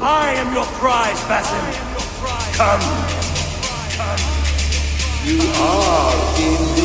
I am your prize, Basim. Come. You are indeed.